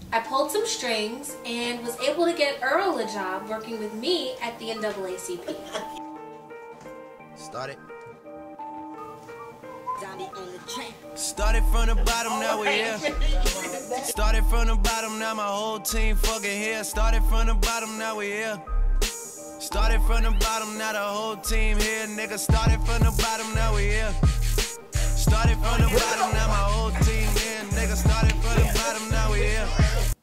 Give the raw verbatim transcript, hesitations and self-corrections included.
I pulled some strings and was able to get Earl a job working with me at the N double A C P. Started. Started from the bottom, now we're here. Started from the bottom, now my whole team fucking here. Started from the bottom, now we're here. Started from the bottom, now the whole team here, nigga. Started from the bottom, now we here. Started from the bottom, now my whole team here, nigga. Started from the bottom, now we here.